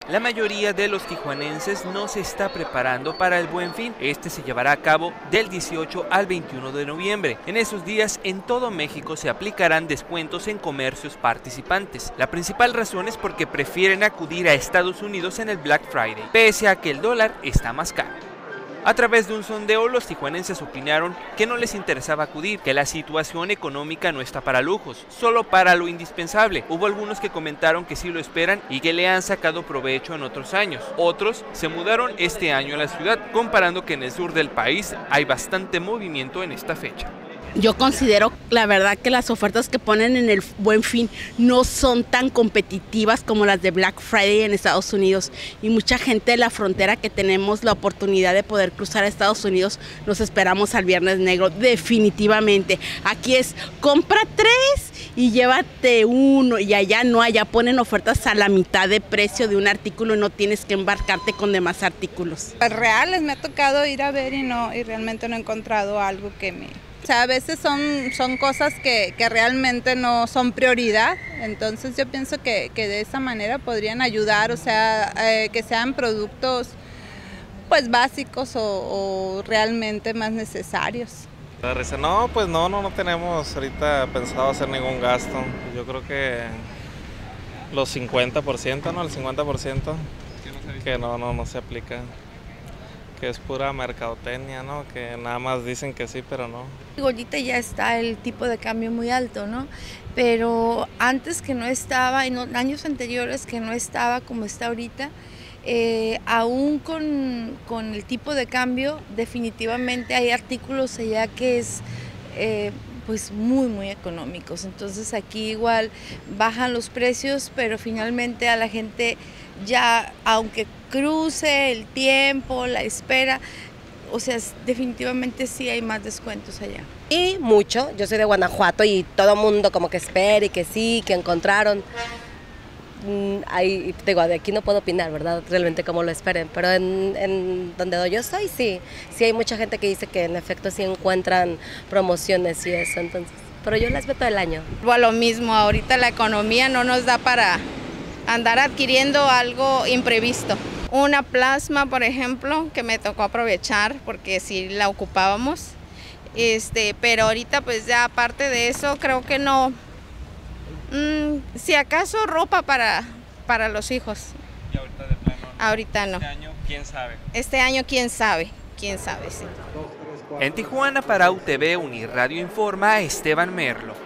La mayoría de los tijuanenses no se está preparando para el Buen Fin. Este se llevará a cabo del 18 al 21 de noviembre. En esos días, en todo México se aplicarán descuentos en comercios participantes. La principal razón es porque prefieren acudir a Estados Unidos en el Black Friday, pese a que el dólar está más caro. A través de un sondeo, los tijuanenses opinaron que no les interesaba acudir, que la situación económica no está para lujos, solo para lo indispensable. Hubo algunos que comentaron que sí lo esperan y que le han sacado provecho en otros años. Otros se mudaron este año a la ciudad, comparando que en el sur del país hay bastante movimiento en esta fecha. Yo considero, la verdad, que las ofertas que ponen en el Buen Fin no son tan competitivas como las de Black Friday en Estados Unidos. Y mucha gente de la frontera que tenemos la oportunidad de poder cruzar a Estados Unidos, nos esperamos al Viernes Negro, definitivamente. Aquí es, compra 3 y llévate 1, y allá no, allá ponen ofertas a la mitad de precio de un artículo y no tienes que embarcarte con demás artículos. Reales me ha tocado ir a ver y realmente no he encontrado algo que me... O sea, a veces son cosas que realmente no son prioridad, entonces yo pienso que de esa manera podrían ayudar, o sea, que sean productos pues básicos o realmente más necesarios. No, pues no tenemos ahorita pensado hacer ningún gasto. Yo creo que los 50%, ¿no? El 50% que no se aplica. Que es pura mercadotecnia, ¿no? Que nada más dicen que sí, pero no. Ahorita ya está el tipo de cambio muy alto, ¿no? Pero antes que no estaba, en años anteriores que no estaba como está ahorita, aún con el tipo de cambio, definitivamente hay artículos allá que es pues muy económicos. Entonces aquí igual bajan los precios, pero finalmente a la gente ya, aunque cruce el tiempo, la espera, o sea, definitivamente sí hay más descuentos allá. Y mucho, yo soy de Guanajuato y todo el mundo como que espera y que sí, que encontraron. Ahí, digo, de aquí no puedo opinar, ¿verdad? Realmente como lo esperen, pero en donde yo soy sí hay mucha gente que dice que en efecto sí encuentran promociones y eso, entonces, pero yo las veo todo el año. A lo mismo, ahorita la economía no nos da para andar adquiriendo algo imprevisto. Una plasma, por ejemplo, que me tocó aprovechar porque sí la ocupábamos, pero ahorita pues ya aparte de eso creo que no. Si acaso ropa para los hijos. ¿Y ahorita de plano? Ahorita no. ¿Este año quién sabe? Este año quién sabe, sí. En Tijuana, para UTV Unirradio informa Esteban Merlo.